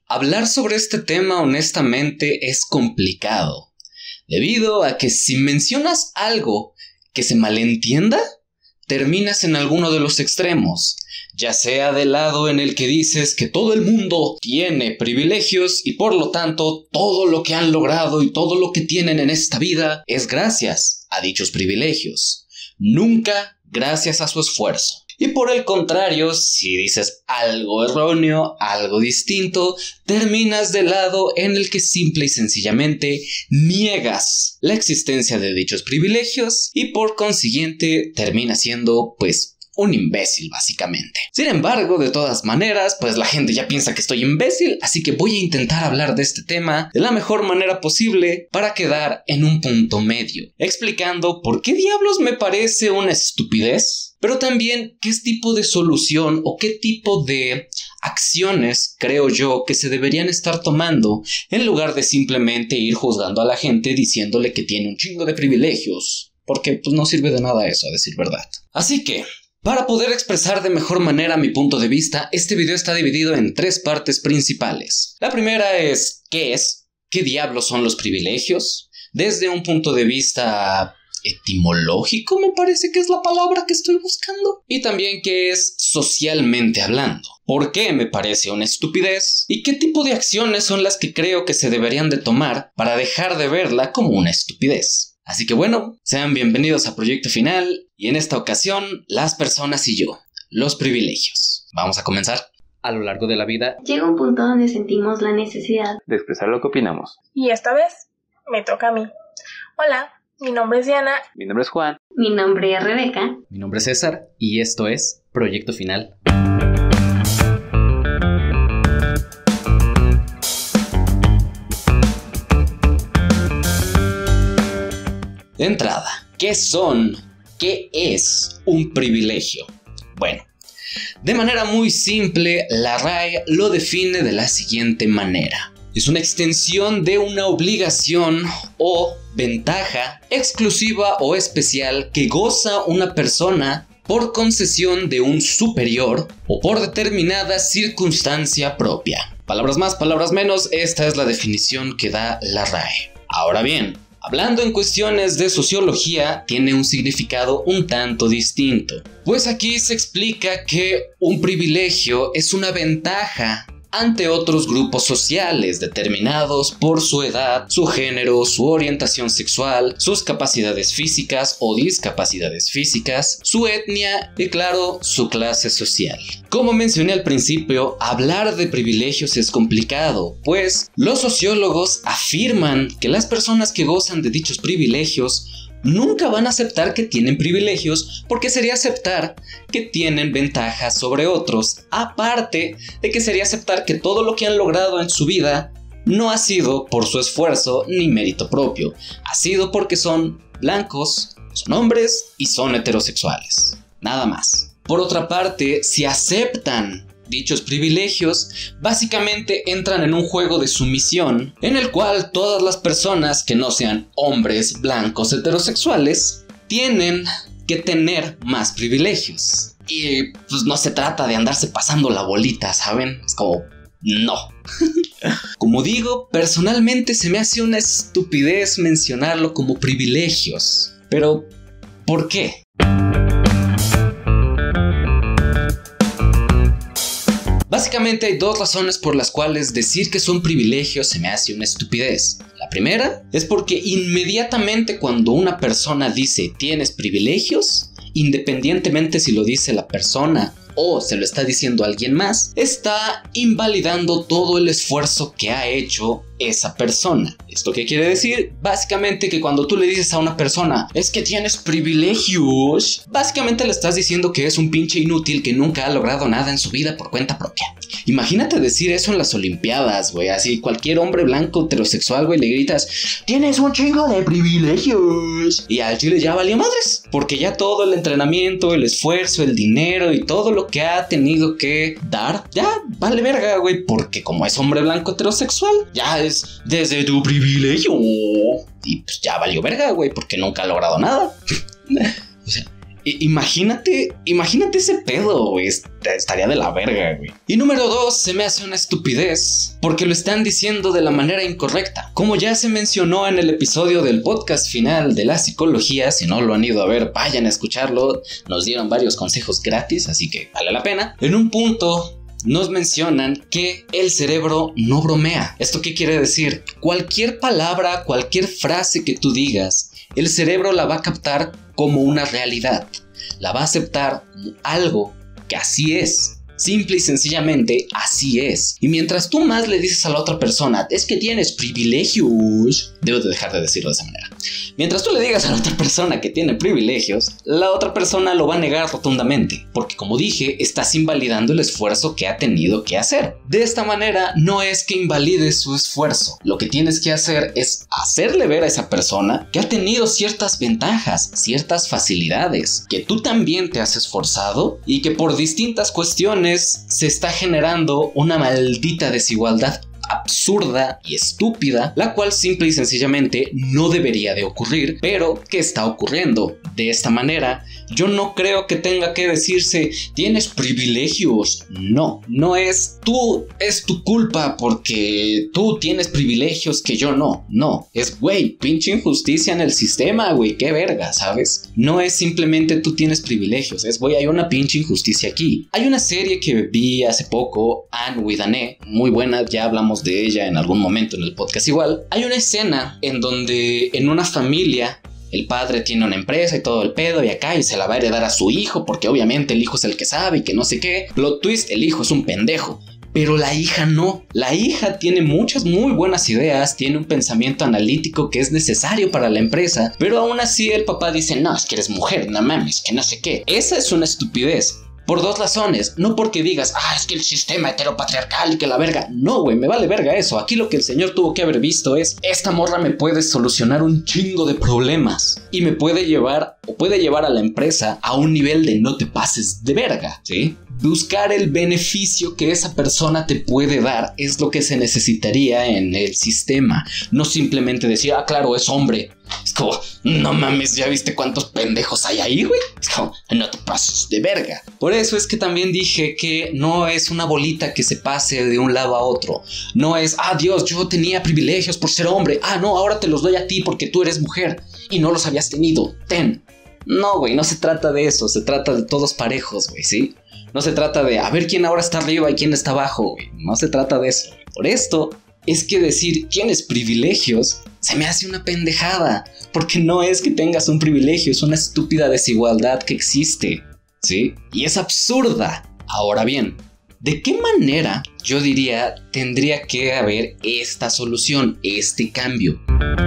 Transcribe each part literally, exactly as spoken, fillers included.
Hablar sobre este tema honestamente es complicado, debido a que si mencionas algo que se malentienda, terminas en alguno de los extremos, ya sea del lado en el que dices que todo el mundo tiene privilegios y por lo tanto todo lo que han logrado y todo lo que tienen en esta vida es gracias a dichos privilegios, nunca gracias a su esfuerzo. Y por el contrario, si dices algo erróneo, algo distinto, terminas del lado en el que simple y sencillamente niegas la existencia de dichos privilegios y por consiguiente terminas siendo, pues, un imbécil básicamente. Sin embargo, de todas maneras, pues la gente ya piensa que estoy imbécil, así que voy a intentar hablar de este tema de la mejor manera posible para quedar en un punto medio, explicando por qué diablos me parece una estupidez, pero también qué tipo de solución o qué tipo de acciones creo yo que se deberían estar tomando en lugar de simplemente ir juzgando a la gente diciéndole que tiene un chingo de privilegios, porque pues no sirve de nada eso, a decir verdad. Así que para poder expresar de mejor manera mi punto de vista, este video está dividido en tres partes principales. La primera es ¿qué es? ¿Qué diablos son los privilegios? Desde un punto de vista etimológico, me parece que es la palabra que estoy buscando. Y también ¿qué es socialmente hablando? ¿Por qué me parece una estupidez? ¿Y qué tipo de acciones son las que creo que se deberían de tomar para dejar de verla como una estupidez? Así que bueno, sean bienvenidos a Proyecto Final y en esta ocasión, las personas y yo, los privilegios. Vamos a comenzar. A lo largo de la vida llega un punto donde sentimos la necesidad de expresar lo que opinamos. Y esta vez me toca a mí. Hola, mi nombre es Diana. Mi nombre es Juan. Mi nombre es Rebeca. Mi nombre es César y esto es Proyecto Final. De entrada, ¿qué son? ¿Qué es un privilegio? Bueno, de manera muy simple, la R A E lo define de la siguiente manera. Es una extensión de una obligación o ventaja exclusiva o especial que goza una persona por concesión de un superior o por determinada circunstancia propia. Palabras más, palabras menos, esta es la definición que da la R A E. Ahora bien, hablando en cuestiones de sociología, tiene un significado un tanto distinto. Pues aquí se explica que un privilegio es una ventaja ante otros grupos sociales determinados por su edad, su género, su orientación sexual, sus capacidades físicas o discapacidades físicas, su etnia y claro, su clase social. Como mencioné al principio, hablar de privilegios es complicado, pues los sociólogos afirman que las personas que gozan de dichos privilegios nunca van a aceptar que tienen privilegios porque sería aceptar que tienen ventajas sobre otros, aparte de que sería aceptar que todo lo que han logrado en su vida no ha sido por su esfuerzo ni mérito propio, ha sido porque son blancos, son hombres y son heterosexuales, nada más. Por otra parte, si aceptan dichos privilegios, básicamente entran en un juego de sumisión en el cual todas las personas que no sean hombres blancos heterosexuales tienen que tener más privilegios. Y pues no se trata de andarse pasando la bolita, ¿saben? Es como, no. Como digo, personalmente se me hace una estupidez mencionarlo como privilegios. Pero, ¿por qué? Básicamente hay dos razones por las cuales decir que son privilegios se me hace una estupidez. La primera es porque inmediatamente cuando una persona dice tienes privilegios, independientemente si lo dice la persona o se lo está diciendo alguien más, está invalidando todo el esfuerzo que ha hecho esa persona. ¿Esto qué quiere decir? Básicamente que cuando tú le dices a una persona es que tienes privilegios, básicamente le estás diciendo que es un pinche inútil que nunca ha logrado nada en su vida por cuenta propia. Imagínate decir eso en las olimpiadas, güey, así cualquier hombre blanco heterosexual, güey, le gritas tienes un chingo de privilegios y al chile ya valió madres, porque ya todo el entrenamiento, el esfuerzo, el dinero y todo lo que ha tenido que dar, ya vale verga, güey, porque como es hombre blanco heterosexual, ya es desde tu privilegio y pues ya valió verga, güey, porque nunca ha logrado nada. O sea, I- imagínate, imagínate ese pedo, güey. Est- estaría de la verga, güey. Y número dos, se me hace una estupidez porque lo están diciendo de la manera incorrecta. Como ya se mencionó en el episodio del podcast final de la psicología, si no lo han ido a ver, vayan a escucharlo. Nos dieron varios consejos gratis, así que vale la pena. En un punto nos mencionan que el cerebro no bromea. ¿Esto qué quiere decir? Cualquier palabra, cualquier frase que tú digas, el cerebro la va a captar como una realidad. La va a aceptar como algo que así es. Simple y sencillamente así es. Y mientras tú más le dices a la otra persona, es que tienes privilegios, debo de dejar de decirlo de esa manera. Mientras tú le digas a la otra persona que tiene privilegios, la otra persona lo va a negar rotundamente, porque como dije, estás invalidando el esfuerzo que ha tenido que hacer. De esta manera no es que invalides su esfuerzo. Lo que tienes que hacer es hacerle ver a esa persona que ha tenido ciertas ventajas, ciertas facilidades, que tú también te has esforzado y que por distintas cuestiones se está generando una maldita desigualdad absurda y estúpida, la cual simple y sencillamente no debería de ocurrir, pero que está ocurriendo. De esta manera, yo no creo que tenga que decirse tienes privilegios. No, no es tú, es tu culpa porque tú tienes privilegios que yo no. No, es güey, pinche injusticia en el sistema, güey, qué verga, ¿sabes? No es simplemente tú tienes privilegios, es güey, hay una pinche injusticia aquí. Hay una serie que vi hace poco, Anne with an E, muy buena, ya hablamos de ella en algún momento en el podcast igual. Hay una escena en donde en una familia el padre tiene una empresa y todo el pedo y acá y se la va a heredar a su hijo porque obviamente el hijo es el que sabe y que no sé qué. Plot twist, el hijo es un pendejo. Pero la hija no. La hija tiene muchas muy buenas ideas, tiene un pensamiento analítico que es necesario para la empresa, pero aún así el papá dice, no, es que eres mujer, no mames, que no sé qué. Esa es una estupidez. Por dos razones, no porque digas, ah, es que el sistema heteropatriarcal y que la verga. No, güey, me vale verga eso. Aquí lo que el señor tuvo que haber visto es, esta morra me puede solucionar un chingo de problemas y me puede llevar, o puede llevar a la empresa a un nivel de no te pases de verga, ¿sí? Buscar el beneficio que esa persona te puede dar es lo que se necesitaría en el sistema. No simplemente decir, ah, claro, es hombre. Es como, no mames, ¿ya viste cuántos pendejos hay ahí, güey? Es como, no te pases de verga. Por eso es que también dije que no es una bolita que se pase de un lado a otro. No es, ah, Dios, yo tenía privilegios por ser hombre. Ah, no, ahora te los doy a ti porque tú eres mujer y no los habías tenido. Ten. No, güey, no se trata de eso. Se trata de todos parejos, güey, ¿sí? No se trata de a ver quién ahora está arriba y quién está abajo, güey. No se trata de eso. Por esto es que decir tienes privilegios se me hace una pendejada. Porque no es que tengas un privilegio, es una estúpida desigualdad que existe, ¿sí? Y es absurda. Ahora bien, ¿de qué manera yo diría tendría que haber esta solución, este cambio?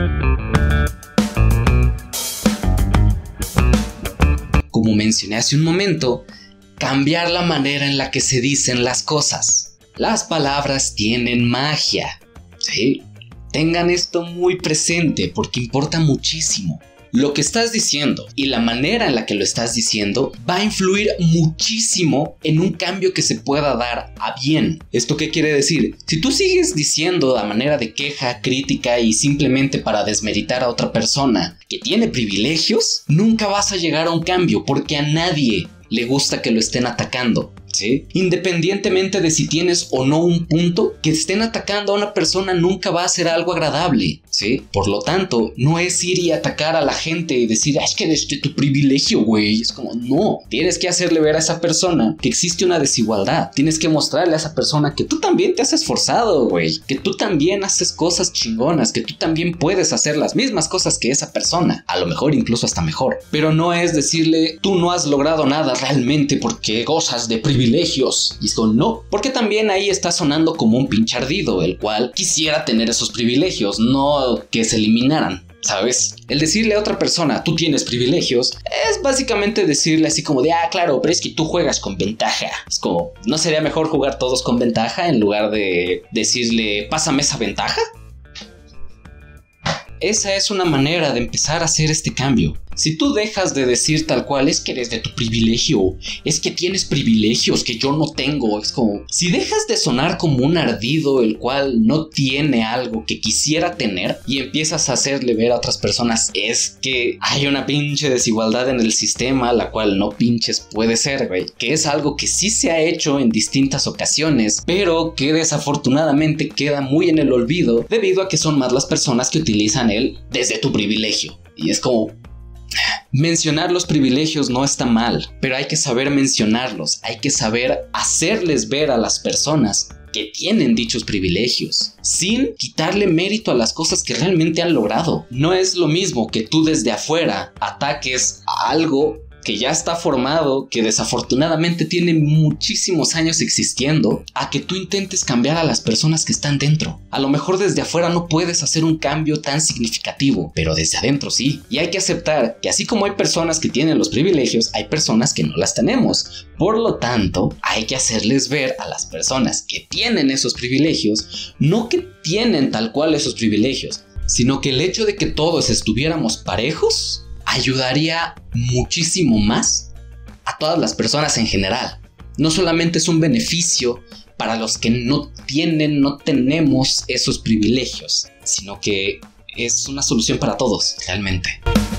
Como mencioné hace un momento, cambiar la manera en la que se dicen las cosas. Las palabras tienen magia, ¿sí? Tengan esto muy presente porque importa muchísimo. Lo que estás diciendo y la manera en la que lo estás diciendo va a influir muchísimo en un cambio que se pueda dar a bien. ¿Esto qué quiere decir? Si tú sigues diciendo a manera de queja, crítica y simplemente para desmeritar a otra persona que tiene privilegios, nunca vas a llegar a un cambio porque a nadie le gusta que lo estén atacando, ¿sí? Independientemente de si tienes o no un punto, que estén atacando a una persona nunca va a ser algo agradable, ¿sí? Por lo tanto, no es ir y atacar a la gente y decir, ah, es que es tu privilegio, güey. Es como, no. Tienes que hacerle ver a esa persona que existe una desigualdad. Tienes que mostrarle a esa persona que tú también te has esforzado, güey. Que tú también haces cosas chingonas, que tú también puedes hacer las mismas cosas que esa persona. A lo mejor incluso hasta mejor. Pero no es decirle, tú no has logrado nada realmente porque gozas de privilegios. Y es como, no, porque también ahí está sonando como un pinche ardido, el cual quisiera tener esos privilegios, no que se eliminaran, ¿sabes? El decirle a otra persona, tú tienes privilegios, es básicamente decirle así como de, ah, claro, pero es que tú juegas con ventaja. Es como, ¿no sería mejor jugar todos con ventaja en lugar de decirle, pásame esa ventaja? Esa es una manera de empezar a hacer este cambio. Si tú dejas de decir tal cual, es que eres de tu privilegio, es que tienes privilegios que yo no tengo, es como, si dejas de sonar como un ardido el cual no tiene algo que quisiera tener y empiezas a hacerle ver a otras personas, es que hay una pinche desigualdad en el sistema, la cual no pinches puede ser, güey, que es algo que sí se ha hecho en distintas ocasiones, pero que desafortunadamente queda muy en el olvido debido a que son más las personas que utilizan el desde tu privilegio. Y es como, mencionar los privilegios no está mal, pero hay que saber mencionarlos, hay que saber hacerles ver a las personas que tienen dichos privilegios, sin quitarle mérito a las cosas que realmente han logrado. No es lo mismo que tú desde afuera ataques a algo que ya está formado, que desafortunadamente tiene muchísimos años existiendo, a que tú intentes cambiar a las personas que están dentro. A lo mejor desde afuera no puedes hacer un cambio tan significativo, pero desde adentro sí. Y hay que aceptar que así como hay personas que tienen los privilegios, hay personas que no las tenemos. Por lo tanto, hay que hacerles ver a las personas que tienen esos privilegios, no que tienen tal cual esos privilegios, sino que el hecho de que todos estuviéramos parejos ayudaría muchísimo más a todas las personas en general. No solamente es un beneficio para los que no tienen, no tenemos esos privilegios, sino que es una solución para todos, realmente.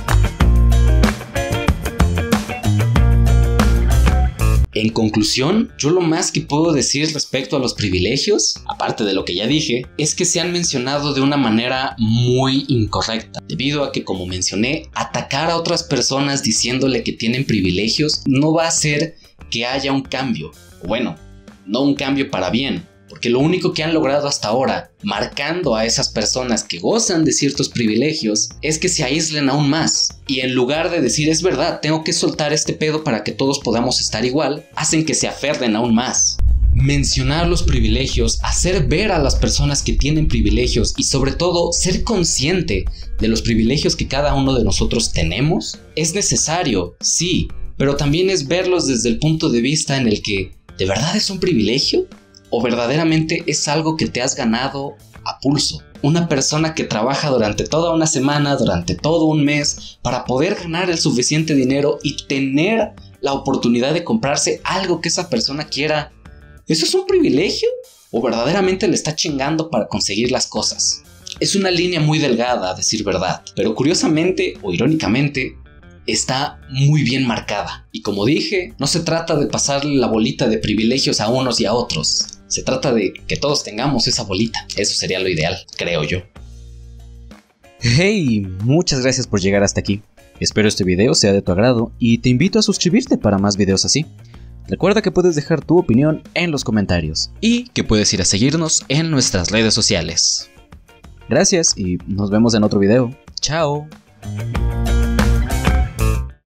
En conclusión, yo lo más que puedo decir respecto a los privilegios, aparte de lo que ya dije, es que se han mencionado de una manera muy incorrecta, debido a que, como mencioné, atacar a otras personas diciéndole que tienen privilegios no va a hacer que haya un cambio, o bueno, no un cambio para bien, porque lo único que han logrado hasta ahora, marcando a esas personas que gozan de ciertos privilegios, es que se aíslen aún más. Y en lugar de decir, es verdad, tengo que soltar este pedo para que todos podamos estar igual, hacen que se aferren aún más. Mencionar los privilegios, hacer ver a las personas que tienen privilegios y sobre todo ser consciente de los privilegios que cada uno de nosotros tenemos, es necesario, sí, pero también es verlos desde el punto de vista en el que, ¿de verdad es un privilegio? ¿O verdaderamente es algo que te has ganado a pulso? Una persona que trabaja durante toda una semana, durante todo un mes, para poder ganar el suficiente dinero y tener la oportunidad de comprarse algo que esa persona quiera. ¿Eso es un privilegio? ¿O verdaderamente le está chingando para conseguir las cosas? Es una línea muy delgada, a decir verdad, pero curiosamente o irónicamente, está muy bien marcada. Y como dije, no se trata de pasarle la bolita de privilegios a unos y a otros. Se trata de que todos tengamos esa bolita. Eso sería lo ideal, creo yo. Hey, muchas gracias por llegar hasta aquí. Espero este video sea de tu agrado y te invito a suscribirte para más videos así. Recuerda que puedes dejar tu opinión en los comentarios y que puedes ir a seguirnos en nuestras redes sociales. Gracias y nos vemos en otro video. Chao.